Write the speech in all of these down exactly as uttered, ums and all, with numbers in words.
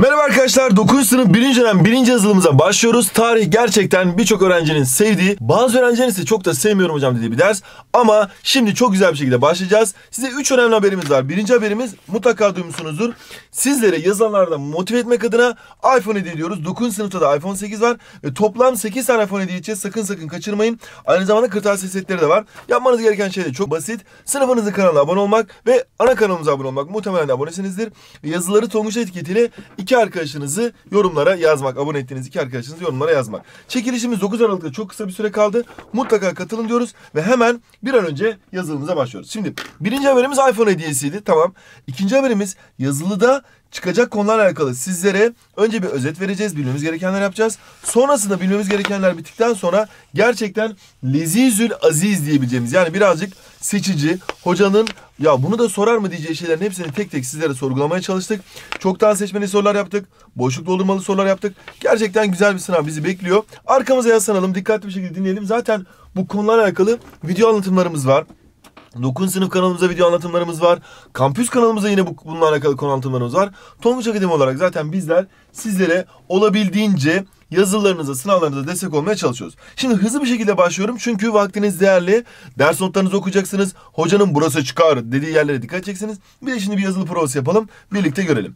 Merhaba arkadaşlar, dokuzuncu sınıf birinci dönem birinci yazılımıza başlıyoruz. Tarih gerçekten birçok öğrencinin sevdiği, bazı öğrencilerin ise çok da sevmiyorum hocam dediği bir ders. Ama şimdi çok güzel bir şekilde başlayacağız. Size üç önemli haberimiz var. Birinci haberimiz mutlaka duymuşsunuzdur. Sizlere yazılanlarda motive etmek adına iPhone hediye ediyoruz. dokuzuncu sınıfta da iPhone sekiz var. Ve toplam sekiz tane iPhone hediye edeceğiz. Sakın sakın kaçırmayın. Aynı zamanda kırtasiye setleri de var. Yapmanız gereken şey de çok basit. Sınıfınızın kanalına abone olmak ve ana kanalımıza abone olmak. Muhtemelen de abonesinizdir. Yazıları Tonguç etiketiyle iki arkadaşınızı yorumlara yazmak. Abone ettiğiniz iki arkadaşınızı yorumlara yazmak. Çekilişimiz dokuz Aralık'ta çok kısa bir süre kaldı. Mutlaka katılın diyoruz ve hemen bir an önce yazılımıza başlıyoruz. Şimdi birinci haberimiz iPhone hediyesiydi. Tamam. İkinci haberimiz yazılıda çıkacak konularla alakalı sizlere önce bir özet vereceğiz. Bilmemiz gerekenler yapacağız. Sonrasında bilmemiz gerekenler bittikten sonra gerçekten lezizül aziz diyebileceğimiz, yani birazcık seçici, hocanın ya bunu da sorar mı diyeceği şeylerin hepsini tek tek sizlere sorgulamaya çalıştık. Çoktan seçmeli sorular yaptık. Boşluk doldurmalı sorular yaptık. Gerçekten güzel bir sınav bizi bekliyor. Arkamıza yaslanalım. Dikkatli bir şekilde dinleyelim. Zaten bu konularla alakalı video anlatımlarımız var. dokuzuncu sınıf kanalımızda video anlatımlarımız var. Kampüs kanalımızda yine bu, bununla alakalı konu anlatımlarımız var. Tonguç Akademi olarak zaten bizler sizlere olabildiğince yazılarınıza, sınavlarınıza destek olmaya çalışıyoruz. Şimdi hızlı bir şekilde başlıyorum çünkü vaktiniz değerli. Ders notlarınızı okuyacaksınız. Hocanın burası çıkar dediği yerlere dikkat edeceksiniz. Bir de şimdi bir yazılı provası yapalım. Birlikte görelim.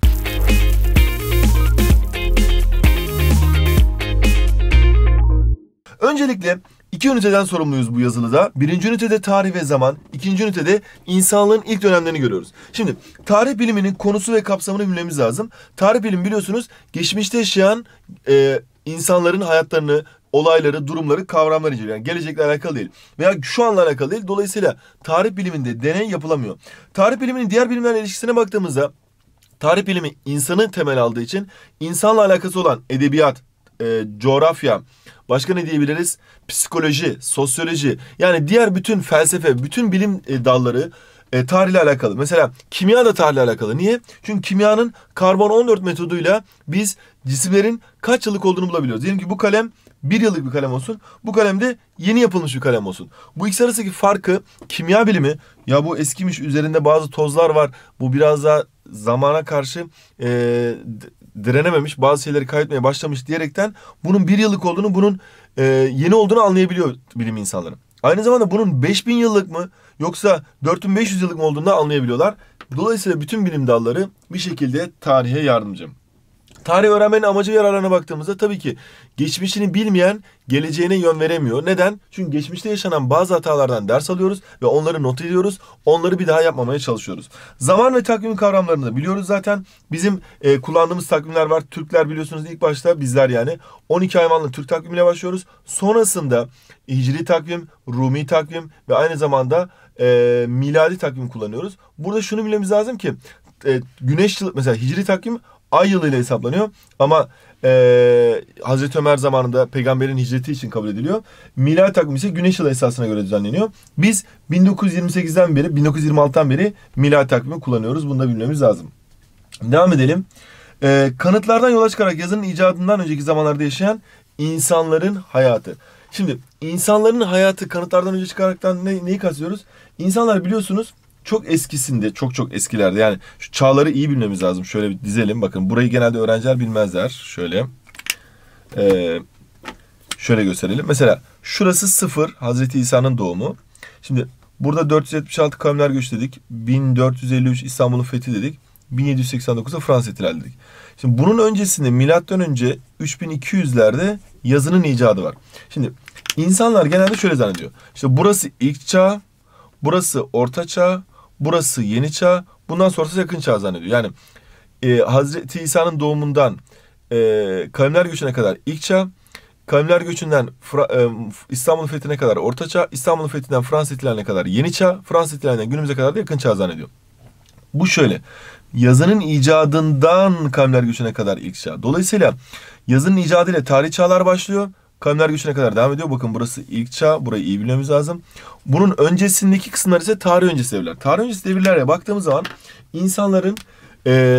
Öncelikle İki üniteden sorumluyuz bu yazılıda. Birinci ünitede tarih ve zaman, ikinci ünitede insanlığın ilk dönemlerini görüyoruz. Şimdi tarih biliminin konusu ve kapsamını bilmemiz lazım. Tarih bilimi biliyorsunuz geçmişte yaşayan e, insanların hayatlarını, olayları, durumları, kavramları inceliyor. Yani gelecekle alakalı değil veya şu anla alakalı değil. Dolayısıyla tarih biliminde deney yapılamıyor. Tarih biliminin diğer bilimlerle ilişkisine baktığımızda tarih bilimi insanı temel aldığı için insanla alakası olan edebiyat, e, coğrafya, başka ne diyebiliriz? Psikoloji, sosyoloji, yani diğer bütün felsefe, bütün bilim e, dalları e, tarihle alakalı. Mesela kimya da tarihle alakalı. Niye? Çünkü kimyanın karbon on dört metoduyla biz cisimlerin kaç yıllık olduğunu bulabiliyoruz. Diyelim ki bu kalem bir yıllık bir kalem olsun. Bu kalem de yeni yapılmış bir kalem olsun. Bu ikisi arasındaki farkı kimya bilimi, ya bu eskimiş, üzerinde bazı tozlar var, bu biraz daha zamana karşı e, direnememiş, bazı şeyleri kaybetmeye başlamış diyerekten bunun bir yıllık olduğunu, bunun e, yeni olduğunu anlayabiliyor bilim insanları. Aynı zamanda bunun beş bin yıllık mı yoksa dört bin beş yüz yıllık mı olduğunu da anlayabiliyorlar. Dolayısıyla bütün bilim dalları bir şekilde tarihe yardımcı. Tarih öğrenmenin amacı ve yararlarına baktığımızda tabii ki geçmişini bilmeyen geleceğine yön veremiyor. Neden? Çünkü geçmişte yaşanan bazı hatalardan ders alıyoruz ve onları not ediyoruz. Onları bir daha yapmamaya çalışıyoruz. Zaman ve takvim kavramlarını da biliyoruz zaten. Bizim e, kullandığımız takvimler var. Türkler biliyorsunuz ilk başta bizler yani on iki hayvanlı Türk takvimiyle başlıyoruz. Sonrasında Hicri takvim, Rumi takvim ve aynı zamanda e, miladi takvim kullanıyoruz. Burada şunu bilmemiz lazım ki e, güneş yılı, mesela Hicri takvim ay yılıyla hesaplanıyor ama e, Hazreti Ömer zamanında peygamberin hicreti için kabul ediliyor. Miladi takvim ise güneş yılı esasına göre düzenleniyor. Biz bin dokuz yüz yirmi sekizden beri, bin dokuz yüz yirmi altıdan beri miladi takvimi kullanıyoruz. Bunu da bilmemiz lazım. Devam edelim. E, kanıtlardan yola çıkarak yazının icadından önceki zamanlarda yaşayan insanların hayatı. Şimdi insanların hayatı kanıtlardan önce çıkaraktan ne, neyi kastediyoruz? İnsanlar biliyorsunuz çok eskisinde, çok çok eskilerde, yani şu çağları iyi bilmemiz lazım. Şöyle bir dizelim. Bakın burayı genelde öğrenciler bilmezler. Şöyle. Ee, şöyle gösterelim. Mesela şurası sıfır. Hazreti İsa'nın doğumu. Şimdi burada dört yüz yetmiş altı kavimler göç dedik. bin dört yüz elli üç İstanbul'un fethi dedik. bin yedi yüz seksen dokuzda Fransa ihtilali dedik. Şimdi bunun öncesinde milattan önce üç bin iki yüzlerde yazının icadı var. Şimdi insanlar genelde şöyle zannediyor. İşte burası ilk çağ, burası orta çağ, burası yeni çağ, bundan sonrası yakın çağ zannediyor. Yani e, Hazreti İsa'nın doğumundan e, kavimler göçüne kadar ilk çağ, kavimler göçünden Fra, e, İstanbul'un fethine kadar orta çağ, İstanbul'un fethinden Fransız ihtilaline kadar yeni çağ, Fransız ihtilalinden günümüze kadar da yakın çağ zannediyor. Bu şöyle. Yazının icadından kavimler göçüne kadar ilk çağ. Dolayısıyla yazının icadıyla tarih çağlar başlıyor. Kavimler göçüne kadar devam ediyor. Bakın burası ilk çağ. Burayı iyi bilmemiz lazım. Bunun öncesindeki kısımlar ise tarih öncesi devirler. Tarih öncesi devirlere baktığımız zaman insanların e,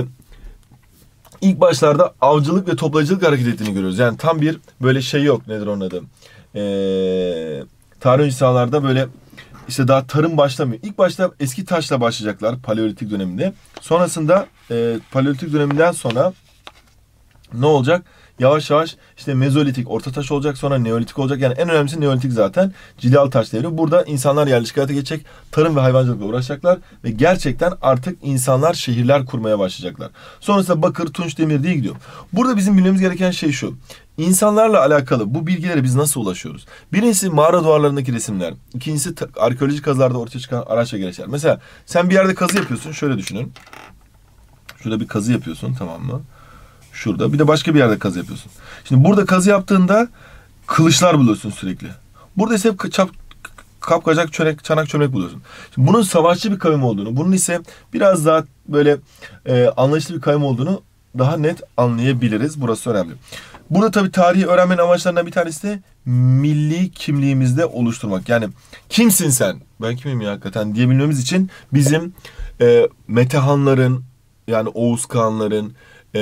ilk başlarda avcılık ve toplayıcılık hareket ettiğini görüyoruz. Yani tam bir böyle şey yok. Nedir onun adı? E, tarih öncesi çağlarda böyle işte daha tarım başlamıyor. İlk başta eski taşla başlayacaklar Paleolitik döneminde. Sonrasında e, Paleolitik döneminden sonra ne olacak? Yavaş yavaş işte Mezolitik, Orta Taş olacak, sonra Neolitik olacak. Yani en önemlisi Neolitik zaten. Cilalı Taş Devri. Burada insanlar yerleşik hayata geçecek. Tarım ve hayvancılıkla uğraşacaklar. Ve gerçekten artık insanlar şehirler kurmaya başlayacaklar. Sonrasında bakır, tunç, demir diye gidiyor. Burada bizim bilmemiz gereken şey şu. İnsanlarla alakalı bu bilgilere biz nasıl ulaşıyoruz? Birincisi mağara duvarlarındaki resimler. İkincisi arkeolojik kazılarda ortaya çıkan araç ve gereçler. Mesela sen bir yerde kazı yapıyorsun. Şöyle düşünün. Şurada bir kazı yapıyorsun, tamam mı? Şurada. Bir de başka bir yerde kazı yapıyorsun. Şimdi burada kazı yaptığında kılıçlar buluyorsun sürekli. Burada ise hep çap, kapkacak, çörek, çanak çömlek buluyorsun. Şimdi bunun savaşçı bir kavim olduğunu, bunun ise biraz daha böyle e, anlayışlı bir kavim olduğunu daha net anlayabiliriz. Burası önemli. Burada tabii tarihi öğrenmenin amaçlarından bir tanesi de milli kimliğimizde oluşturmak. Yani kimsin sen? Ben kimim ya hakikaten diyebilmemiz için bizim e, Metehanların, yani Oğuz Kağanların, e,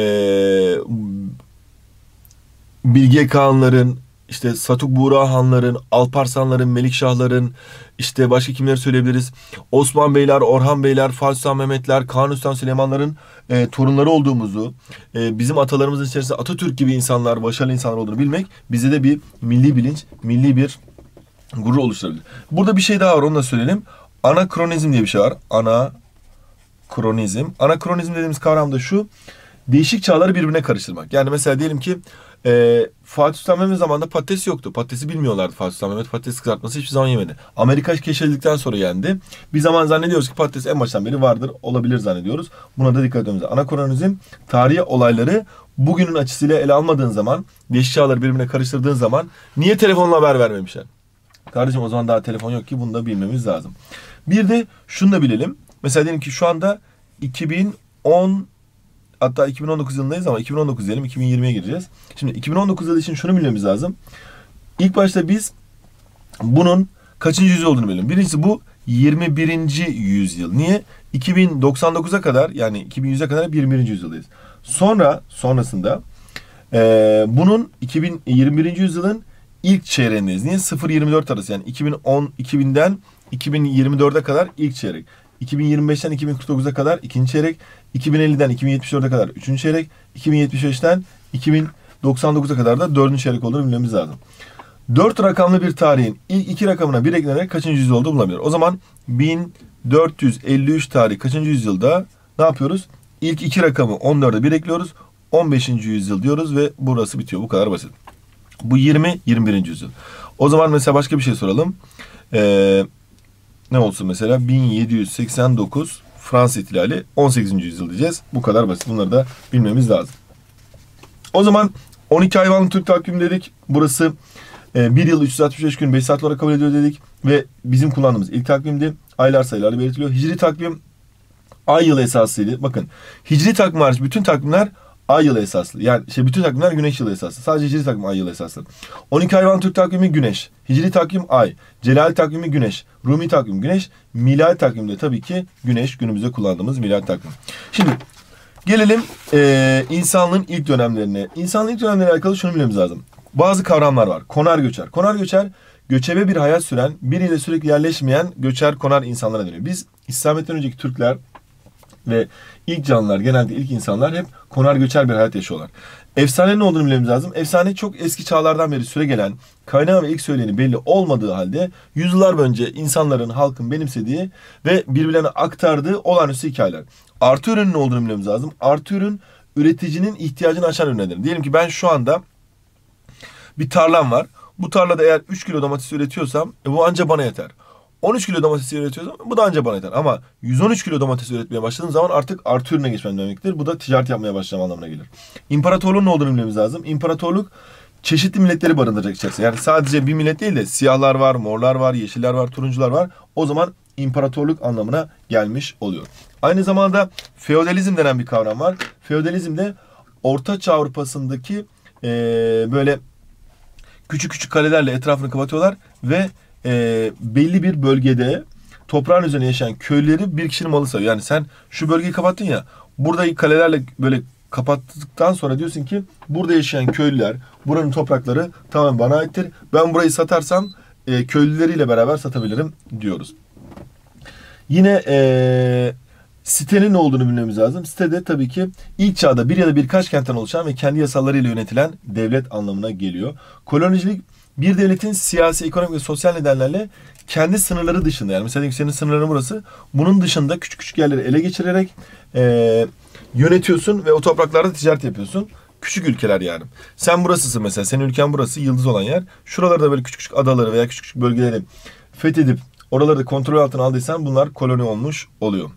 Bilge Kağanların, işte Satuk Buğra Hanların, Alparslanların, Melikşahların, işte başka kimleri söyleyebiliriz? Osman Beyler, Orhan Beyler, Fatih Sultan Mehmetler, Kanuni Sultan Süleymanların e, torunları olduğumuzu, e, bizim atalarımızın içerisinde Atatürk gibi insanlar, başarılı insanlar olduğunu bilmek bize de bir milli bilinç, milli bir gurur oluşturabilir. Burada bir şey daha var, onu da söyleyelim. Anakronizm diye bir şey var. Anakronizm. Anakronizm dediğimiz kavram da şu: değişik çağları birbirine karıştırmak. Yani mesela diyelim ki e, Fatih Sultan Mehmet zamanında patates yoktu. Patatesi bilmiyorlardı Fatih Sultan Mehmet. Patates kızartması hiçbir zaman yemedi. Amerika keşfedildikten sonra yendi. Bir zaman zannediyoruz ki patates en baştan beri vardır, olabilir zannediyoruz. Buna da dikkat etmemiz lazım. Anakronizm, tarihi olayları bugünün açısıyla ele almadığın zaman, değişik çağları birbirine karıştırdığın zaman niye telefonla haber vermemişler? Kardeşim o zaman daha telefon yok ki, bunu da bilmemiz lazım. Bir de şunu da bilelim. Mesela diyelim ki şu anda iki bin on, hatta iki bin on dokuz yılındayız ama iki bin on dokuz diyelim, iki bin yirmiye gireceğiz. Şimdi iki bin on dokuz yılı için şunu bilmemiz lazım. İlk başta biz bunun kaçıncı yüzyıl olduğunu bilelim. Birincisi bu yirmi birinci yüzyıl. Niye? iki bin doksan dokuza kadar, yani iki bin yüze kadar yirmi birinci yüzyıldayız. Sonra sonrasında e, bunun iki bin yirmi birinci yüzyılın ilk çeyreğindeyiz. Niye? sıfır yirmi dört arası, yani iki bin on iki binden iki bin yirmi dörde kadar ilk çeyrek. iki bin yirmi beşten iki bin kırk dokuza kadar ikinci çeyrek, iki bin elliden iki bin yetmiş dörde kadar üçüncü çeyrek, iki bin yetmiş beşten iki bin doksan dokuza kadar da dördüncü çeyrek olduğunu bilmemiz lazım. Dört rakamlı bir tarihin ilk iki rakamına bir eklenerek kaçıncı yüzyıl olduğu bulunabilir. O zaman bin dört yüz elli üç tarihi kaçıncı yüzyılda ne yapıyoruz? İlk iki rakamı on dörde bir ekliyoruz. on beşinci yüzyıl diyoruz ve burası bitiyor. Bu kadar basit. Bu yirmi yirmi birinci yüzyıl. O zaman mesela başka bir şey soralım. Eee... Ne olsun mesela? bin yedi yüz seksen dokuz Fransız İhtilali, on sekizinci yüzyıl diyeceğiz. Bu kadar basit. Bunları da bilmemiz lazım. O zaman on iki hayvanlı Türk takvimi dedik. Burası e, bir yıl üç yüz altmış beş gün beş saat olarak kabul ediyor dedik. Ve bizim kullandığımız ilk takvimdi. Aylar sayılarla belirtiliyor. Hicri takvim ay yılı esaslıydı. Bakın, hicri takvim hariç bütün takvimler ay yılı esaslı. Yani şey, bütün takvimler güneş yılı esaslı. Sadece hicri takvim ay yılı esaslı. on iki hayvan Türk takvimi güneş. Hicri takvim ay. Celal takvimi güneş. Rumi takvim güneş. Milal takvimde tabii ki güneş, günümüzde kullandığımız milal takvim. Şimdi gelelim e, insanlığın ilk dönemlerine. İnsanlığın ilk dönemlerine alakalı şunu bilmemiz lazım. Bazı kavramlar var. Konar göçer. Konar göçer, göçebe bir hayat süren, biriyle sürekli yerleşmeyen göçer konar insanlara deniyor. Biz İslamiyet'ten önceki Türkler ve ilk canlılar, genelde ilk insanlar hep konar göçer bir hayat yaşıyorlar. Efsane ne olduğunu bilmemiz lazım. Efsane çok eski çağlardan beri süregelen, kaynağı ve ilk söyleyeni belli olmadığı halde yüzyıllar önce insanların, halkın benimsediği ve birbirlerine aktardığı olağanüstü hikayeler. Artı ürünün ne olduğunu bilmemiz lazım. Artı ürün, üreticinin ihtiyacını aşan ürünlerdir. Diyelim ki ben şu anda bir tarlam var. Bu tarlada eğer üç kilo domates üretiyorsam e, bu anca bana yeter. on üç kilo domates üretiyorsam bu da anca bana yeter. Ama yüz on üç kilo domates üretmeye başladığım zaman artık artı ürüne geçmem demektir. Bu da ticaret yapmaya başlamam anlamına gelir. İmparatorluğun ne olduğunu bilmemiz lazım. İmparatorluk çeşitli milletleri barındıracak içerisinde. Yani sadece bir millet değil de siyahlar var, morlar var, yeşiller var, turuncular var. O zaman imparatorluk anlamına gelmiş oluyor. Aynı zamanda feodalizm denen bir kavram var. Feodalizm de Orta Çağ Avrupa'sındaki ee, böyle küçük küçük kalelerle etrafını kapatıyorlar ve e, belli bir bölgede toprağın üzerine yaşayan köyleri bir kişinin malı sayıyor. Yani sen şu bölgeyi kapattın ya, buradaki kalelerle böyle kapattıktan sonra diyorsun ki burada yaşayan köylüler, buranın toprakları tamamen bana aittir. Ben burayı satarsam e, köylüleriyle beraber satabilirim diyoruz. Yine e, Sitenin ne olduğunu bilmemiz lazım. Site de tabii ki ilk çağda bir ya da birkaç kentten oluşan ve kendi yasalarıyla yönetilen devlet anlamına geliyor. Kolonicilik bir devletin siyasi, ekonomik ve sosyal nedenlerle kendi sınırları dışında, yani mesela senin sınırların burası, bunun dışında küçük küçük yerleri ele geçirerek e, yönetiyorsun ve o topraklarda ticaret yapıyorsun. Küçük ülkeler yani. Sen burasısın mesela, senin ülken burası, yıldız olan yer. Şuralarda böyle küçük küçük adaları veya küçük küçük bölgeleri fethedip oraları da kontrol altına aldıysan bunlar koloni olmuş oluyor.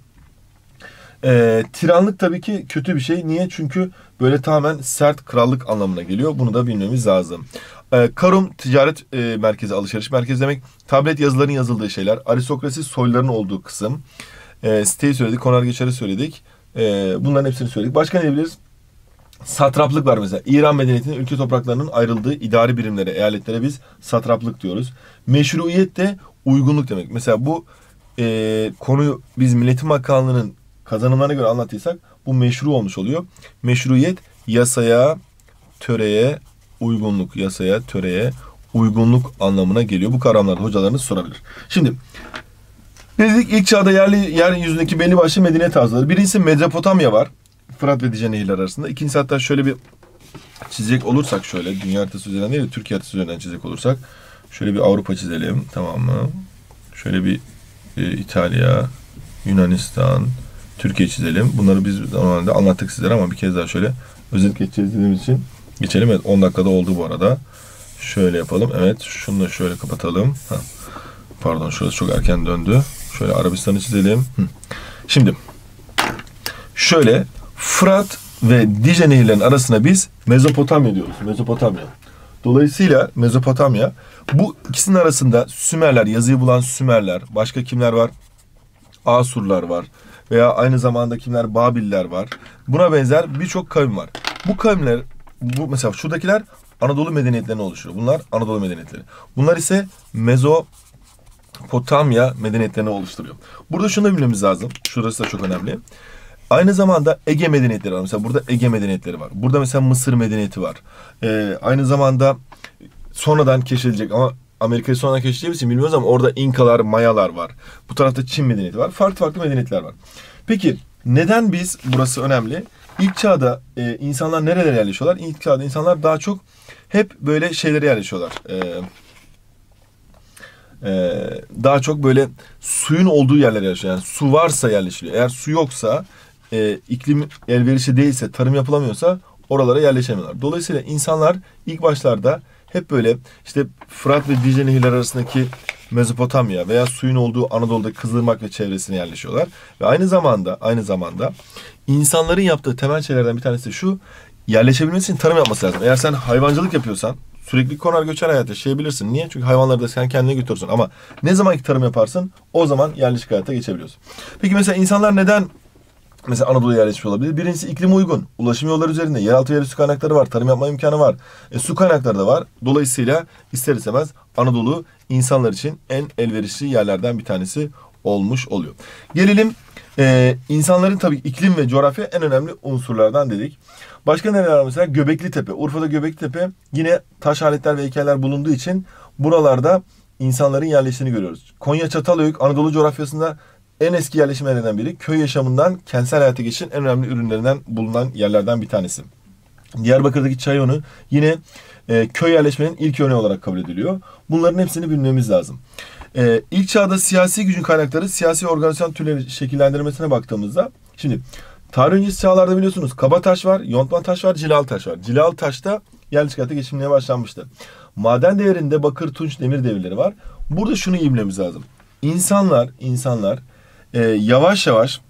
E, tiranlık tabii ki kötü bir şey. Niye? Çünkü böyle tamamen sert krallık anlamına geliyor. Bunu da bilmemiz lazım. E, karum ticaret e, merkezi, alışveriş merkezi demek. Tablet yazıların yazıldığı şeyler. Aristokrasi soyluların olduğu kısım. E, siteyi söyledik. Konar geçeri söyledik. E, bunların hepsini söyledik. Başka ne diyebiliriz? Satraplık var mesela. İran medeniyetinin ülke topraklarının ayrıldığı idari birimlere, eyaletlere biz satraplık diyoruz. Meşruiyet de uygunluk demek. Mesela bu e, konuyu biz Milletin Bakanlığı'nın kazanımlarına göre anlattıysak bu meşru olmuş oluyor. Meşruiyet yasaya, töreye uygunluk, yasaya, töreye uygunluk anlamına geliyor. Bu kavramlarda hocalarınız sorabilir. Şimdi dedik ilk çağda yerli yeryüzündeki belli başlı medeniyet tarzları. Birincisi Mezopotamya var. Fırat ve Dicle nehirleri arasında. İkincisi hatta şöyle bir çizecek olursak, şöyle dünya haritası üzerinden değil de Türkiye haritası üzerinden çizecek olursak şöyle bir Avrupa çizelim, tamam mı? Şöyle bir e, İtalya, Yunanistan, Türkiye çizelim. Bunları biz normalde anlattık sizlere ama bir kez daha şöyle özet geçeceğiz dediğimiz için geçelim. Evet, on dakikada oldu bu arada. Şöyle yapalım. Evet, şunu da şöyle kapatalım. Ha. Pardon, şurası çok erken döndü. Şöyle Arabistan'ı çizelim. Hı. Şimdi şöyle Fırat ve Dicle nehirlerinin arasına biz Mezopotamya diyoruz. Mezopotamya. Dolayısıyla Mezopotamya, bu ikisinin arasında Sümerler, yazıyı bulan Sümerler, başka kimler var? Asurlar var. Veya aynı zamanda kimler? Babiller var. Buna benzer birçok kavim var. Bu kavimler, bu mesela şuradakiler Anadolu medeniyetlerini oluşuyor. Bunlar Anadolu medeniyetleri. Bunlar ise Mezopotamya medeniyetlerini oluşturuyor. Burada şunu da bilmemiz lazım. Şurası da çok önemli. Aynı zamanda Ege medeniyetleri var. Mesela burada Ege medeniyetleri var. Burada mesela Mısır medeniyeti var. Ee, aynı zamanda sonradan keşfedilecek ama Amerika'yı sonradan keşfedeceğimiz için bilmiyoruz ama orada İnkalar, Mayalar var. Bu tarafta Çin medeniyeti var. Farklı farklı medeniyetler var. Peki neden biz, burası önemli? İlk çağda e, insanlar nerelere yerleşiyorlar? İlk çağda insanlar daha çok hep böyle şeylere yerleşiyorlar. Ee, e, daha çok böyle suyun olduğu yerlere yerleşiyor. Yani su varsa yerleşiliyor. Eğer su yoksa, e, iklim elverişli değilse, tarım yapılamıyorsa oralara yerleşemiyorlar. Dolayısıyla insanlar ilk başlarda hep böyle işte Fırat ve Dicle nehirleri arasındaki Mezopotamya veya suyun olduğu Anadolu'da Kızılırmak ve çevresine yerleşiyorlar. Ve aynı zamanda aynı zamanda insanların yaptığı temel şeylerden bir tanesi de şu: yerleşebilmesi için tarım yapması lazım. Eğer sen hayvancılık yapıyorsan sürekli konar göçer hayat yaşayabilirsin. Niye? Çünkü hayvanları da sen kendine götürürsün. Ama ne zaman ki tarım yaparsın o zaman yerleşik hayata geçebiliyorsun. Peki mesela insanlar neden mesela Anadolu'ya yerleşmiş olabilir? Birincisi iklim uygun. Ulaşım yolları üzerinde yeraltı yerli su kaynakları var. Tarım yapma imkanı var. E, su kaynakları da var. Dolayısıyla ister istemez Anadolu insanlar için en elverişli yerlerden bir tanesi olmuş oluyor. Gelelim e, insanların tabii iklim ve coğrafya en önemli unsurlardan dedik. Başka neler var mesela? Göbekli Tepe. Urfa'da Göbekli Tepe, yine taş aletler ve heykeller bulunduğu için buralarda insanların yerleştiğini görüyoruz. Konya Çatalhöyük Anadolu coğrafyasında en eski yerleşim yerlerinden biri. Köy yaşamından kentsel hayata geçişin en önemli ürünlerinden bulunan yerlerden bir tanesi. Diyarbakır'daki Çayonu yine e, köy yerleşmenin ilk örneği olarak kabul ediliyor. Bunların hepsini bilmemiz lazım. E, ilk çağda siyasi gücün kaynakları, siyasi organizasyon türleri şekillendirmesine baktığımızda, şimdi tarih öncesi çağlarda biliyorsunuz kabataş var, yontma taş var, cilalı taş var. Cilalı taşta yerleşik hayata geçilmeye başlanmıştı. Maden devrinde bakır, tunç, demir devirleri var. Burada şunu iyi bilmemiz lazım. İnsanlar, insanlar e, yavaş yavaş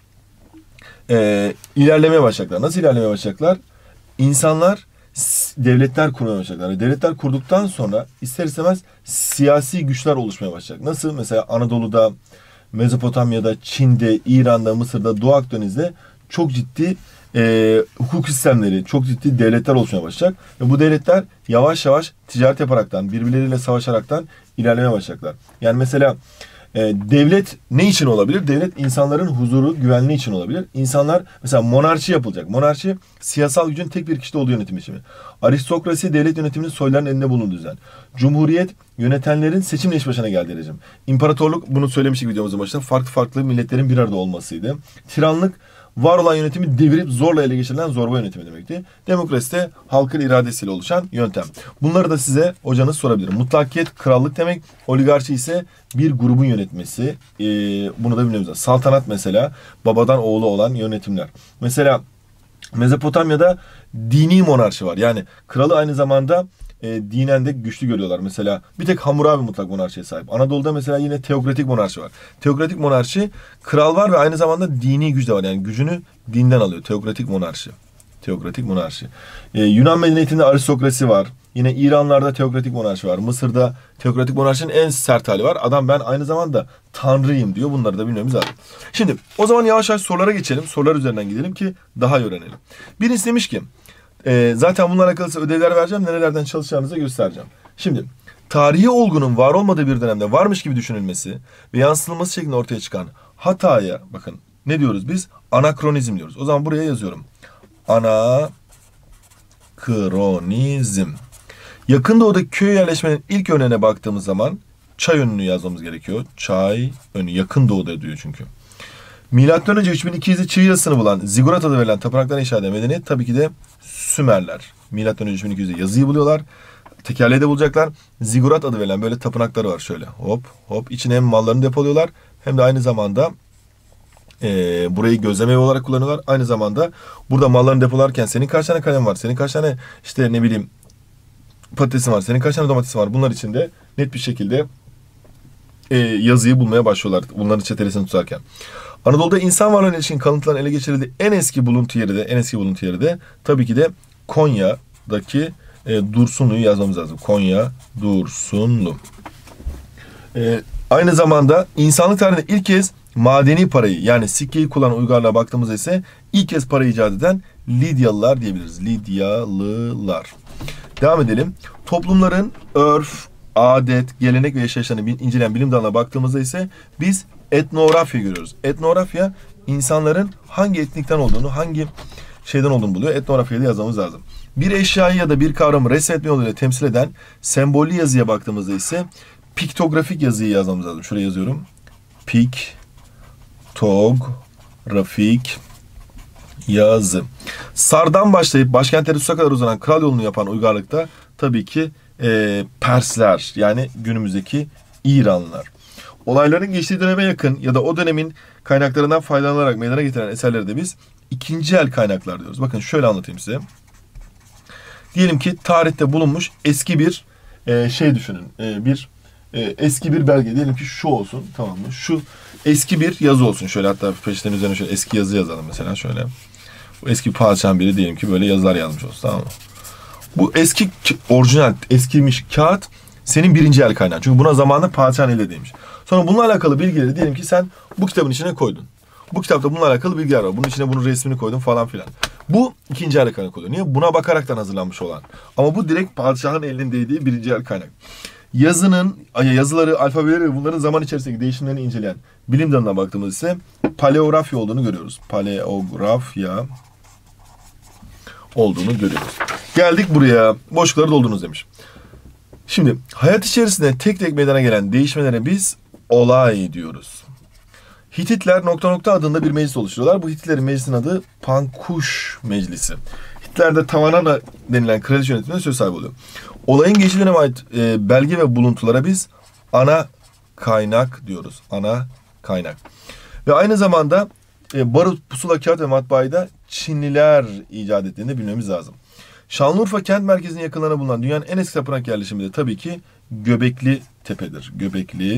e, ilerlemeye başlayacaklar. Nasıl ilerlemeye başlayacaklar? İnsanlar devletler kurmaya başlayacaklar. Devletler kurduktan sonra ister istemez siyasi güçler oluşmaya başlayacak. Nasıl? Mesela Anadolu'da, Mezopotamya'da, Çin'de, İran'da, Mısır'da, Doğu Akdeniz'de çok ciddi e, hukuk sistemleri, çok ciddi devletler oluşmaya başlayacak. Ve bu devletler yavaş yavaş ticaret yaparaktan, birbirleriyle savaşaraktan ilerlemeye başlayacaklar. Yani mesela E, devlet ne için olabilir? Devlet insanların huzuru, güvenliği için olabilir. İnsanlar mesela monarşi yapılacak. Monarşi siyasal gücün tek bir kişide olduğu yönetim biçimi. Aristokrasi devlet yönetiminin soyların elinde bulunduğu düzen. Cumhuriyet yönetenlerin seçimle iş başına geldiği rejim. İmparatorluk, bunu söylemiştik videomuzun başında, farklı farklı milletlerin bir arada olmasıydı. Tiranlık var olan yönetimi devirip zorla ele geçirilen zorba yönetimi demekti. Demokrasi de halkın iradesiyle oluşan yöntem. Bunları da size hocanız sorabilir. Mutlakiyet krallık demek. Oligarşi ise bir grubun yönetmesi. Ee, bunu da bilmemiz lazım. Saltanat mesela babadan oğlu olan yönetimler. Mesela Mezopotamya'da dini monarşi var. Yani kralı aynı zamanda e, dinen de güçlü görüyorlar. Mesela bir tek Hammurabi mutlak monarşiye sahip. Anadolu'da mesela yine teokratik monarşi var. Teokratik monarşi, kral var ve aynı zamanda dini güç de var. Yani gücünü dinden alıyor. Teokratik monarşi. Teokratik monarşi. Ee, Yunan medeniyetinde aristokrasi var. Yine İranlarda teokratik monarşi var. Mısır'da teokratik monarşinin en sert hali var. Adam ben aynı zamanda tanrıyım diyor. Bunları da bilmemiz lazım. Şimdi o zaman yavaş yavaş sorulara geçelim. Sorular üzerinden gidelim ki daha iyi öğrenelim. Birisi demiş ki e, zaten bununla alakalı ödevler vereceğim. Nerelerden çalışacağınızı göstereceğim. Şimdi tarihi olgunun var olmadığı bir dönemde varmış gibi düşünülmesi ve yansıtılması şeklinde ortaya çıkan hataya bakın ne diyoruz biz? Anakronizm diyoruz. O zaman buraya yazıyorum. Anakronizm. Yakın Doğu'daki köy yerleşmenin ilk örneğine baktığımız zaman çay önünü yazmamız gerekiyor. Çay önü. Yakın Doğu'da diyor çünkü. Milattan önce üç bin iki yüzde çığ yazısını bulan, Zigurat adı verilen tapınaktan inşa eden medeniyet tabii ki de Sümerler. Milattan önce üç bin iki yüzde yazıyı buluyorlar. Tekerleği de bulacaklar. Zigurat adı verilen böyle tapınakları var şöyle. Hop hop. İçine hem mallarını depoluyorlar hem de aynı zamanda e, burayı gözlem evi olarak kullanıyorlar. Aynı zamanda burada mallarını depolarken senin kaç tane kalem var? Senin kaç tane işte ne bileyim patatesin var? Senin kaç tane domatesin var? Bunlar için de net bir şekilde e, yazıyı bulmaya başlıyorlar. Bunların çetelesini tutarken. Anadolu'da insan varlığına ilişkin kalıntıların ele geçirildiği en eski buluntu yeri de en eski buluntu yeri de tabii ki de Konya'daki e, Dursunlu'yu yazmamız lazım. Konya Dursunlu. E, aynı zamanda insanlık tarihinde ilk kez madeni parayı yani sikkeyi kullanan uygarlığa baktığımızda ise ilk kez parayı icat eden Lidyalılar diyebiliriz. Lidyalılar. Devam edelim. Toplumların örf, adet, gelenek ve yaşayışlarını inceleyen bilim dalına baktığımızda ise biz etnografya görüyoruz. Etnografya insanların hangi etnikten olduğunu, hangi şeyden olduğunu buluyor. Etnografyayı da yazmamız lazım. Bir eşyayı ya da bir kavramı resmetme yoluyla temsil eden sembollü yazıya baktığımızda ise piktografik yazıyı yazmamız lazım. Şuraya yazıyorum. Piktografik yazı. Sar'dan başlayıp başkentleri Sus'a kadar uzanan kral yolunu yapan uygarlıkta tabii ki e, Persler yani günümüzdeki İranlılar. Olayların geçtiği döneme yakın ya da o dönemin kaynaklarından faydalanarak meydana getiren eserleri de biz ikinci el kaynaklar diyoruz. Bakın şöyle anlatayım size. Diyelim ki tarihte bulunmuş eski bir e, şey düşünün. E, bir e, eski bir belge. Diyelim ki şu olsun, tamam mı? Şu eski bir yazı olsun. Şöyle hatta peşten üzerine şöyle eski yazı yazalım mesela şöyle. Bu eski padişahın biri diyelim ki böyle yazılar yazmış olsun, tamam mı? Bu eski orijinal eskimiş kağıt senin birinci el kaynağın. Çünkü buna zamanında padişahın elde değilmiş. Sonra bununla alakalı bilgileri diyelim ki sen bu kitabın içine koydun. Bu kitapta bununla alakalı bilgiler var. Bunun içine bunun resmini koydun falan filan. Bu ikinci el kaynak oluyor. Niye? Buna bakaraktan hazırlanmış olan. Ama bu direkt padişahın elindeydiği birinci el kaynak. Yazının, yazıları, alfabeleri ve bunların zaman içerisindeki değişimlerini inceleyen bilim dalına baktığımız ise paleografya olduğunu görüyoruz. Paleografya olduğunu görüyoruz. Geldik buraya. Boşlukları doldurunuz demiş. Şimdi hayat içerisinde tek tek meydana gelen değişmelere biz olay diyoruz. Hititler nokta nokta adında bir meclis oluşturuyorlar. Bu Hititlerin meclisin adı Pankuş Meclisi. Hititler'de Tavanana denilen kraliçe yönetimine söz sahibi oluyor. Olayın geçici döneme ait e, belge ve buluntulara biz ana kaynak diyoruz. Ana kaynak. Ve aynı zamanda e, barut, pusula, kağıt ve matbaayı da Çinliler icat ettiğini de bilmemiz lazım. Şanlıurfa kent merkezinin yakınlarına bulunan dünyanın en eski tapınak yerleşimi de tabii ki Göbekli Tepe'dir. Göbekli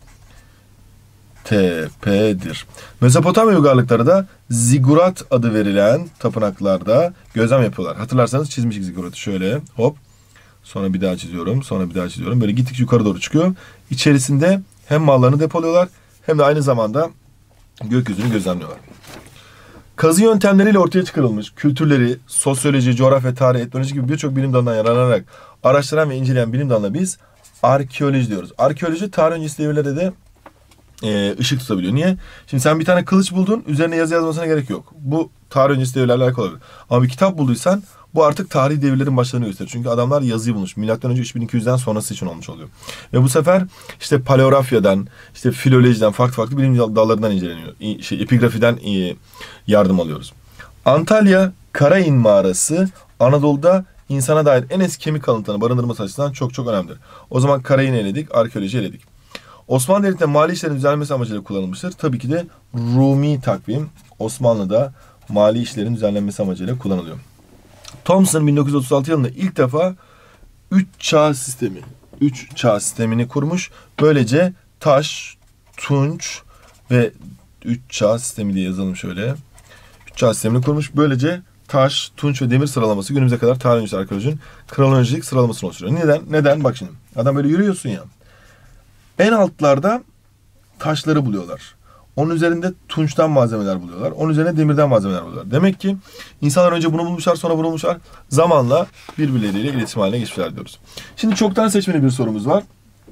Tepe'dir. Mezopotamya uygarlıkları da Zigurat adı verilen tapınaklarda gözlem yapıyorlar. Hatırlarsanız çizmiştik Zigurat'ı şöyle hop. Sonra bir daha çiziyorum. Sonra bir daha çiziyorum. Böyle gittikçe yukarı doğru çıkıyor. İçerisinde hem mallarını depoluyorlar hem de aynı zamanda gökyüzünü gözlemliyorlar. Kazı yöntemleriyle ortaya çıkarılmış kültürleri, sosyoloji, coğrafya, tarih, etnoloji gibi birçok bilim dalından yararlanarak araştıran ve inceleyen bilim dalına biz arkeoloji diyoruz. Arkeoloji tarih öncesi devirlerde de e, ışık tutabiliyor. Niye? Şimdi sen bir tane kılıç buldun, üzerine yazı yazmasına gerek yok. Bu tarih öncesi devirlerle alakalı olabilir. Ama bir kitap bulduysan bu artık tarihi devirlerin başlarını gösterir. Çünkü adamlar yazıyı bulmuş. Milattan önce üç bin iki yüzden sonrası için olmuş oluyor. Ve bu sefer işte paleografyadan, işte filolojiden, farklı farklı bilim dallarından inceleniyor. Şey, epigrafiden yardım alıyoruz. Antalya Karain Mağarası Anadolu'da insana dair en eski kemik kalıntılarını barındırması açısından çok çok önemlidir. O zaman Karain'i eledik, arkeoloji eledik. Osmanlı Devleti'nde mali işlerin düzenlenmesi amacıyla kullanılmıştır. Tabii ki de Rumi takvim Osmanlı'da mali işlerin düzenlenmesi amacıyla kullanılıyor. Thomson bin dokuz yüz otuz altı yılında ilk defa üç çağ sistemi, üç çağ sistemini kurmuş. Böylece taş, tunç ve üç çağ sistemi diye yazalım şöyle. üç çağ sistemini kurmuş. Böylece taş, tunç ve demir sıralaması günümüze kadar tarih öncesi arkeolojinin kronolojik sıralamasını oluşturuyor. Neden? Neden? Bak şimdi. Adam böyle yürüyorsun ya. En altlarda taşları buluyorlar. Onun üzerinde tunçtan malzemeler buluyorlar. Onun üzerine demirden malzemeler buluyorlar. Demek ki insanlar önce bunu bulmuşlar, sonra bunu bulmuşlar. Zamanla birbirleriyle iletişim haline geçmişler diyoruz. Şimdi çoktan seçmeli bir sorumuz var.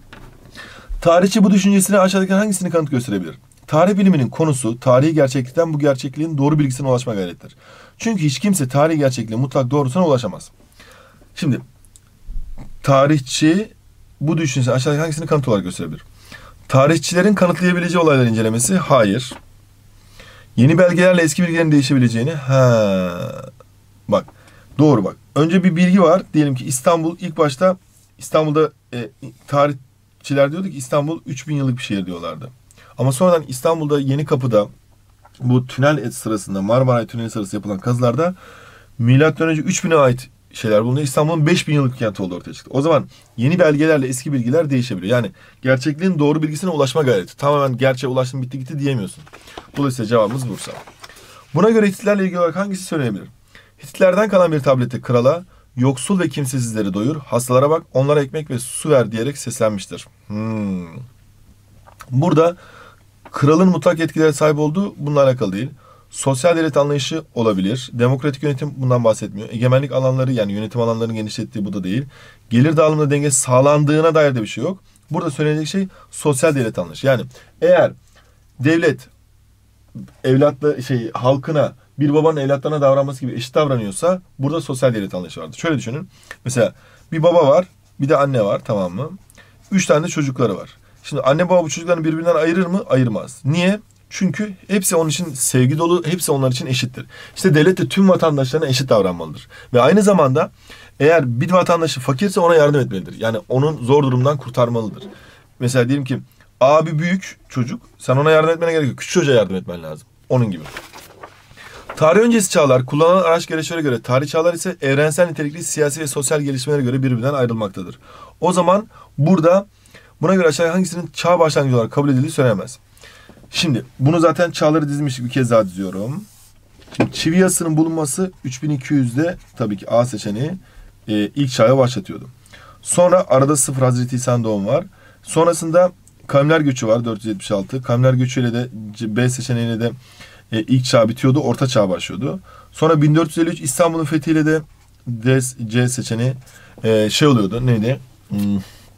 Tarihçi bu düşüncesine aşağıdaki hangisini kanıt gösterebilir? Tarih biliminin konusu tarihi gerçeklikten bu gerçekliğin doğru bilgisine ulaşma gayrettir. Çünkü hiç kimse tarihi gerçekliğin mutlak doğrusuna ulaşamaz. Şimdi tarihçi bu düşüncesine aşağıdaki hangisini kanıt olarak gösterebilir? Tarihçilerin kanıtlayabileceği olayları incelemesi? Hayır. Yeni belgelerle eski bilgilerin değişebileceğini? Ha. Bak. Doğru bak. Önce bir bilgi var. Diyelim ki İstanbul ilk başta İstanbul'da e, tarihçiler diyordu ki İstanbul üç bin yıllık bir şehir diyorlardı. Ama sonradan İstanbul'da Yenikapı'da bu tünel sırasında Marmaray Tüneli sırası yapılan kazılarda milattan önce üç bine ait şeyler bulunuyor. İstanbul'un beş bin yıllık kenti olduğu ortaya çıktı. O zaman yeni belgelerle eski bilgiler değişebiliyor. Yani gerçekliğin doğru bilgisine ulaşma gayreti. Tamamen gerçeğe ulaştım bitti gitti diyemiyorsun. Dolayısıyla cevabımız Bursa. Buna göre Hititlerle ilgili olarak hangisi söylenebilir? Hititlerden kalan bir tablette krala yoksul ve kimsesizleri doyur, hastalara bak, onlara ekmek ve su ver diyerek seslenmiştir. Hmm. Burada kralın mutlak yetkilere sahip olduğu bununla alakalı değil. Sosyal devlet anlayışı olabilir. Demokratik yönetim bundan bahsetmiyor. Egemenlik alanları yani yönetim alanlarının genişlettiği bu da değil. Gelir dağılımında denge sağlandığına dair de bir şey yok. Burada söylenecek şey sosyal devlet anlayışı. Yani eğer devlet evlatla şey halkına bir babanın evlatlarına davranması gibi eşit davranıyorsa burada sosyal devlet anlayışı vardır. Şöyle düşünün. Mesela bir baba var, bir de anne var, tamam mı? Üç tane de çocukları var. Şimdi anne baba bu çocuklarını birbirinden ayırır mı? Ayırmaz. Niye? Çünkü hepsi onun için sevgi dolu, hepsi onlar için eşittir. İşte devlet de tüm vatandaşlarına eşit davranmalıdır. Ve aynı zamanda eğer bir vatandaşı fakirse ona yardım etmelidir. Yani onun zor durumdan kurtarmalıdır. Mesela diyelim ki abi büyük çocuk, sen ona yardım etmene gerek yok. Küçük çocuğa yardım etmen lazım. Onun gibi. Tarih öncesi çağlar kullanılan araç gereçlere göre, tarih çağlar ise evrensel nitelikli siyasi ve sosyal gelişmelere göre birbirinden ayrılmaktadır. O zaman burada buna göre aşağıya hangisinin çağ başlangıcı olarak kabul edildiği söylenemez. Şimdi bunu zaten çağları dizmiştik, bir kez daha diziyorum. Şimdi çivi yasının bulunması üç bin iki yüzde tabii ki A seçeneği e, ilk çağı başlatıyordu. Sonra arada sıfır Hazreti İsa'nın doğumu var. Sonrasında kavimler göçü var dört yüz yetmiş altı. Kavimler göçüyle de B seçeneğiyle de e, ilk çağ bitiyordu, orta çağ başlıyordu. Sonra bin dört yüz elli üç İstanbul'un fethiyle de D, C seçeneği e, şey oluyordu, neydi? Hmm.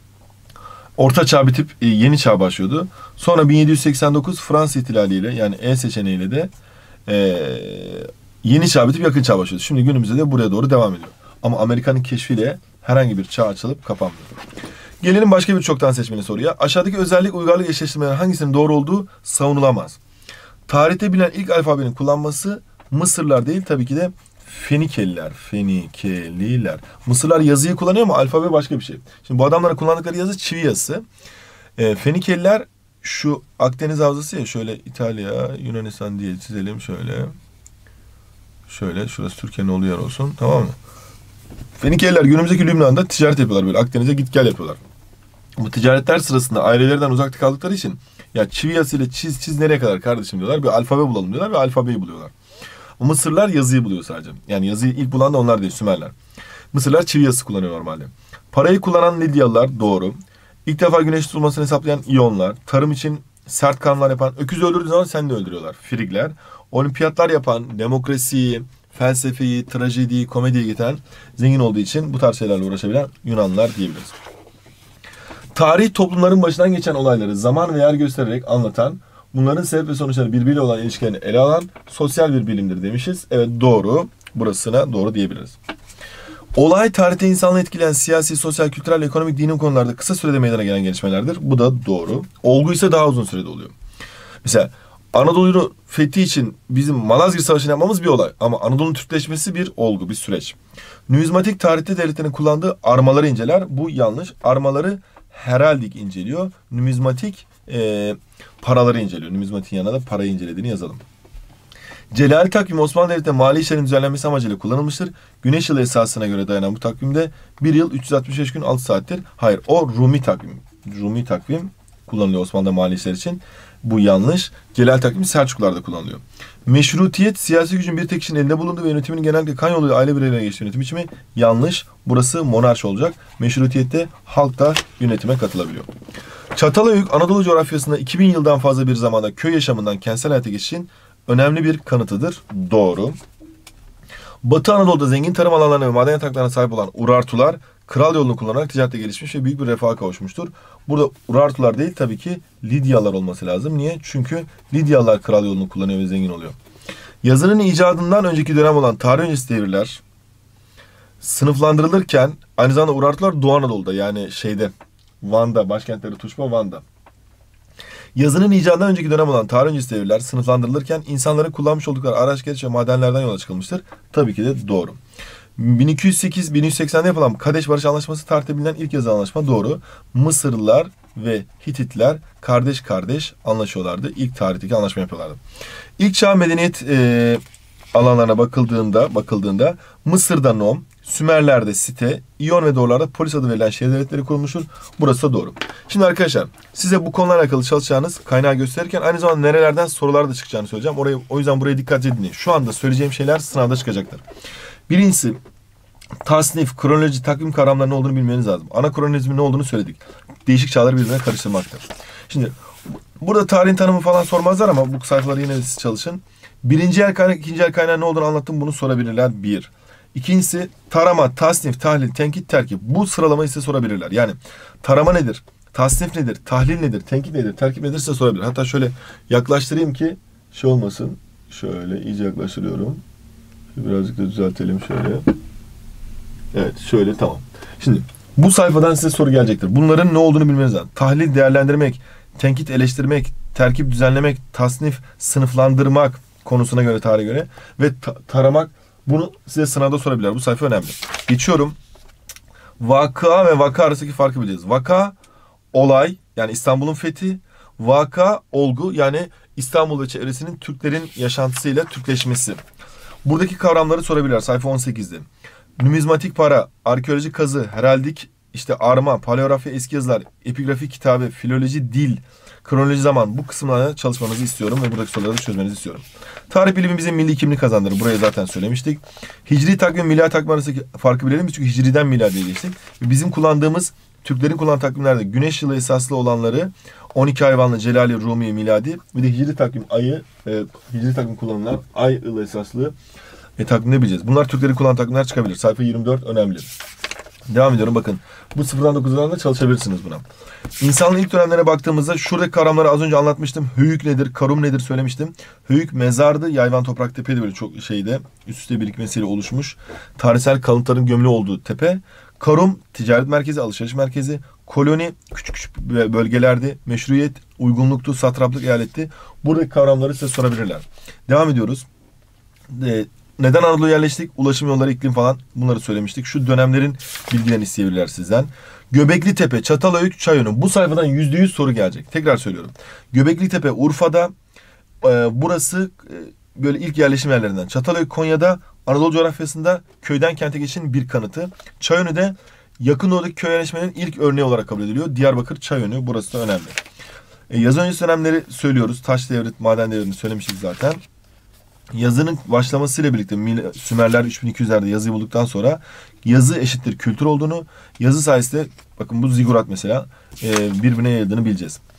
Orta çağ bitip e, yeni çağ başlıyordu. Sonra bin yedi yüz seksen dokuz Fransız ihtilaliyle yani E seçeneğiyle de e, yeni çağ bitip yakın çağ başlıyordu. Şimdi günümüzde de buraya doğru devam ediyor. Ama Amerika'nın keşfiyle herhangi bir çağ açılıp kapanmıyor. Gelelim başka bir çoktan seçmeli soruya. Aşağıdaki özellik uygarlık eşleştirmeleri hangisinin doğru olduğu savunulamaz. Tarihte bilinen ilk alfabenin kullanması Mısırlar değil tabii ki de Fenikeliler. Fenikeliler. Mısırlar yazıyı kullanıyor ama alfabe başka bir şey. Şimdi bu adamların kullandıkları yazı çivi yazısı. E, Fenikeliler şu Akdeniz havzası ya, şöyle İtalya, Yunanistan diye çizelim şöyle. Şöyle şurası Türkiye'nin olduğu yer olsun, tamam mı? Fenikeliler günümüzdeki Lübnan'da ticaret yapıyorlar, böyle Akdeniz'e git gel yapıyorlar. Bu ticaretler sırasında ailelerden uzakta kaldıkları için ya çivi yazısıyla çiz çiz nereye kadar kardeşim diyorlar. Bir alfabe bulalım diyorlar ve alfabeyi buluyorlar. O Mısırlar yazıyı buluyor sadece. Yani yazıyı ilk bulan da onlar değil, Sümerler. Mısırlar çivi yazısı kullanıyor normalde. Parayı kullanan Lidyalılar, doğru. İlk defa güneş tutulmasını hesaplayan İyonlar. Tarım için sert kanunlar yapan, öküzü öldürdüğü zaman sen de öldürüyorlar, Frigler. Olimpiyatlar yapan, demokrasiyi, felsefeyi, trajediyi, komediyi getiren, zengin olduğu için bu tarz şeylerle uğraşabilen Yunanlılar diyebiliriz. Tarih toplumların başından geçen olayları zaman ve yer göstererek anlatan, bunların sebep ve sonuçları birbiriyle olan ilişkilerini ele alan sosyal bir bilimdir demişiz. Evet, doğru. Burasına doğru diyebiliriz. Olay tarihte insanlığı etkileyen siyasi, sosyal, kültürel, ekonomik, dini konularda kısa sürede meydana gelen gelişmelerdir. Bu da doğru. Olgu ise daha uzun sürede oluyor. Mesela Anadolu'nun fethi için bizim Malazgirt Savaşı'nı yapmamız bir olay. Ama Anadolu'nun Türkleşmesi bir olgu, bir süreç. Numizmatik tarihte devletlerin kullandığı armaları inceler. Bu yanlış. Armaları heraldik inceliyor. Numizmatik e, paraları inceliyor. Numizmatik yanına da parayı incelediğini yazalım. Celal takvimi Osmanlı Devleti'nde mali işlerin düzenlenmesi amacıyla kullanılmıştır. Güneş yılı esasına göre dayanan bu takvimde bir yıl üç yüz altmış beş gün altı saattir. Hayır, o Rumi takvim. Rumi takvim kullanılıyor Osmanlı'da mali işler için. Bu yanlış. Celal takvimi Selçuklularda kullanılıyor. Meşrutiyet, siyasi gücün bir tek kişinin elinde bulunduğu ve yönetiminin genellikle kan yoluyla aile bireylerine geçtiği yönetim biçimi yanlış. Burası monarşi olacak. Meşrutiyette halk da yönetime katılabiliyor. Çatalhöyük, Anadolu coğrafyasında iki bin yıldan fazla bir zamanda köy yaşamından kentsel hayata geçişin önemli bir kanıtıdır. Doğru. Batı Anadolu'da zengin tarım alanlarına ve maden yataklarına sahip olan Urartular, kral yolunu kullanarak ticarette gelişmiş ve büyük bir refaha kavuşmuştur. Burada Urartular değil, tabii ki Lidyalılar olması lazım. Niye? Çünkü Lidyalılar kral yolunu kullanıyor ve zengin oluyor. Yazının icadından önceki dönem olan tarih öncesi devirler sınıflandırılırken aynı zamanda Urartular Doğu Anadolu'da, yani şeyde Van'da, başkentleri Tuşba, Van'da. Yazının icadından önceki dönem olan tarih öncesi devirler sınıflandırılırken insanların kullanmış oldukları araç, gereç ve madenlerden yola çıkılmıştır. Tabii ki de doğru. bin iki yüz sekiz bin yüz seksende yapılan Kadeş Barış Anlaşması tarihte bilinen ilk yazılı anlaşma, doğru. Mısırlılar ve Hititler kardeş kardeş anlaşıyorlardı. İlk tarihteki anlaşma yapıyorlardı. İlk çağ medeniyet e, alanlarına bakıldığında bakıldığında Mısır'da Nom, Sümerler'de Site, İyon ve Doğular'da Polis adı verilen şehir devletleri kurulmuştur. Burası da doğru. Şimdi arkadaşlar, size bu konularla alakalı çalışacağınız kaynağı gösterirken aynı zamanda nerelerden sorular da çıkacağını söyleyeceğim. Orayı, o yüzden buraya dikkatli dinleyin. Şu anda söyleyeceğim şeyler sınavda çıkacaklar. Birincisi, tasnif, kronoloji, takvim kavramlarının ne olduğunu bilmeniz lazım. Anakronizmin ne olduğunu söyledik. Değişik çağları birbirine karıştırmaktır. Şimdi burada tarihin tanımı falan sormazlar ama bu sayfaları yine siz çalışın. Birinci el kaynak, ikinci el kaynağı ne olduğunu anlattım. Bunu sorabilirler. Bir. İkincisi, tarama, tasnif, tahlil, tenkit, terkip. Bu sıralamayı size sorabilirler. Yani tarama nedir? Tasnif nedir? Tahlil nedir? Tenkit nedir? Terkip nedir? Size sorabilir. Hatta şöyle yaklaştırayım ki şey olmasın. Şöyle iyice yaklaştırıyorum. Birazcık da düzeltelim şöyle. Evet, şöyle, tamam. Şimdi bu sayfadan size soru gelecektir. Bunların ne olduğunu bilmeniz lazım. Tahlil, değerlendirmek, tenkit, eleştirmek, terkip, düzenlemek, tasnif, sınıflandırmak konusuna göre, tarihe göre ve ta- taramak. Bunu size sınavda sorabilirler. Bu sayfa önemli. Geçiyorum. Vaka ve vaka arasındaki farkı bileceğiz. Vaka, olay, yani İstanbul'un fethi. Vaka, olgu, yani İstanbul ve çevresinin Türklerin yaşantısıyla Türkleşmesi. Buradaki kavramları sorabilirler sayfa on sekizde. Numizmatik para, arkeolojik kazı, heraldik, işte arma, paleografya, eski yazılar, epigrafi kitabı, filoloji, dil, kronoloji, zaman, bu kısımlarda çalışmanızı istiyorum ve buradaki soruları çözmenizi istiyorum. Tarih bilimi bize milli kimlik kazandırır. Buraya zaten söylemiştik. Hicri takvim, miladi takvim arasındaki farkı bilelim. Çünkü hicriden miladiye geçtik. Bizim kullandığımız, Türklerin kullandığı takvimlerde güneş yılı esaslı olanları on iki hayvanlı, Celali, Rumi, miladi. Bir de hicri takvim ayı, e, hicri takvim kullanılan ay yılı esaslı e, takvimde bileceğiz. Bunlar Türklerin kullandığı takvimler çıkabilir. Sayfa yirmi dört önemli. Devam ediyorum, bakın. Bu sıfırdan dokuza da çalışabilirsiniz buna. İnsanlığın ilk dönemlerine baktığımızda şuradaki kavramları az önce anlatmıştım. Höyük nedir, karum nedir söylemiştim. Höyük mezardı, yayvan toprak tepeydi, böyle çok şeyde üst üste birikmesiyle oluşmuş tarihsel kalıntıların gömülü olduğu tepe. Karum ticaret merkezi, alışveriş merkezi. Koloni küçük küçük bölgelerdi. Meşruiyet uygunluktu, satraplık eyaletti. Buradaki kavramları size sorabilirler. Devam ediyoruz. Ee, Neden Anadolu'ya yerleştik? Ulaşım yolları, iklim falan, bunları söylemiştik. Şu dönemlerin bilgilerini isteyebilirler sizden. Göbekli Tepe, Çatalhöyük, Çayönü. Bu sayfadan yüzde yüz soru gelecek. Tekrar söylüyorum. Göbekli Tepe Urfa'da. E, burası e, böyle ilk yerleşim yerlerinden. Çatalhöyük Konya'da, Anadolu coğrafyasında köyden kente geçişin bir kanıtı. Çayönü de yakın doğudaki köy yerleşmenin ilk örneği olarak kabul ediliyor. Diyarbakır Çayönü. Burası da önemli. E, yazı öncesi dönemleri söylüyoruz. Taş devri, maden devrini söylemiştik zaten. Yazının başlamasıyla birlikte Sümerler üç bin iki yüzlerde yazıyı bulduktan sonra yazı eşittir kültür olduğunu, yazı sayesinde, bakın bu zigurat mesela, birbirine yayıldığını bileceğiz.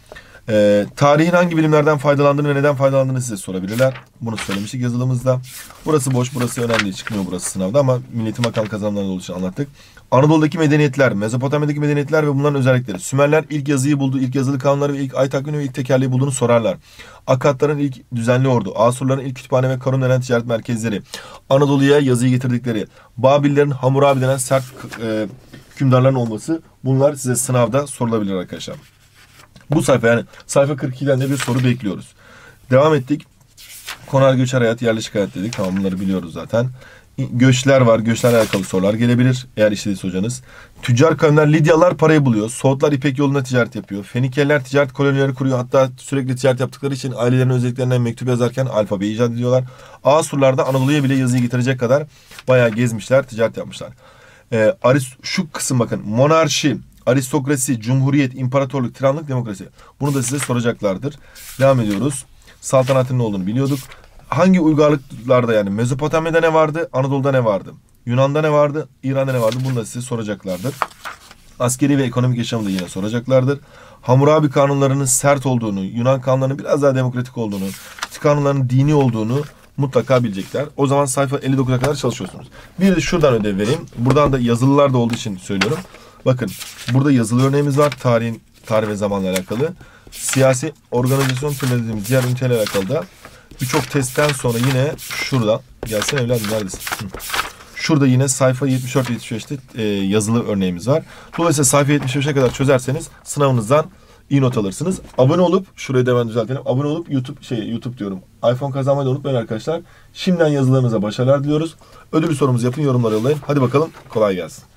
Ee, tarihin hangi bilimlerden faydalandığını ve neden faydalandığını size sorabilirler. Bunu söylemiştik yazılımızda. Burası boş, burası önemli. Çıkmıyor burası sınavda ama Milli Eğitim Bakanlığı kazanımlarında olduğu için anlattık. Anadolu'daki medeniyetler, Mezopotamya'daki medeniyetler ve bunların özellikleri. Sümerler ilk yazıyı buldu, ilk yazılı kanunları ve ilk ay takvimini ve ilk tekerleği bulduğunu sorarlar. Akkadların ilk düzenli ordu, Asurların ilk kütüphane ve Karun denen ticaret merkezleri, Anadolu'ya yazıyı getirdikleri, Babillerin Hammurabi denen sert e, hükümdarların olması, bunlar size sınavda sorulabilir arkadaşlar. Bu sayfa yani sayfa kırk ikiden de bir soru bekliyoruz. Devam ettik. Konar göçer hayat, yerleşik hayat dedik. Tamam, bunları biliyoruz zaten. Göçler var. Göçlerle alakalı sorular gelebilir. Eğer işlediyse hocanız. Tüccar kavimler, Lidyalılar parayı buluyor. Soğutlar İpek yolunda ticaret yapıyor. Fenikeliler ticaret kolonileri kuruyor. Hatta sürekli ticaret yaptıkları için ailelerinin özelliklerinden mektup yazarken alfabeyi icat ediyorlar. Asurlar da Anadolu'ya bile yazıyı getirecek kadar bayağı gezmişler, ticaret yapmışlar. Ee, Aris, şu kısım bakın. Monarşi, aristokrasi, cumhuriyet, imparatorluk, tiranlık, demokrasi. Bunu da size soracaklardır. Devam ediyoruz. Saltanatın ne olduğunu biliyorduk. Hangi uygarlıklarda, yani Mezopotamya'da ne vardı, Anadolu'da ne vardı, Yunan'da ne vardı, İran'da ne vardı, bunu da size soracaklardır. Askeri ve ekonomik yaşamı da yine soracaklardır. Hammurabi kanunlarının sert olduğunu, Yunan kanunlarının biraz daha demokratik olduğunu, kanunların dini olduğunu mutlaka bilecekler. O zaman sayfa elli dokuza kadar çalışıyorsunuz. Bir de şuradan ödev vereyim. Buradan da yazılılar da olduğu için söylüyorum. Bakın, burada yazılı örneğimiz var. Tarihin, tarih ve zamanla alakalı. Siyasi organizasyon türleri dediğimiz diğer ünitelerle alakalı da birçok testten sonra yine şurada, gelsin evladım neredesin? Hı. Şurada yine sayfa yetmiş dört yetmiş beşte e, yazılı örneğimiz var. Dolayısıyla sayfa yetmiş beşe kadar çözerseniz sınavınızdan iyi not alırsınız. Abone olup, şurayı da hemen düzeltelim. Abone olup YouTube, şey YouTube diyorum. iPhone kazanmayı da unutmayın arkadaşlar. Şimdiden yazılarınıza başarılar diliyoruz. Ödül sorumuzu yapın, yorumlara yollayın. Hadi bakalım, kolay gelsin.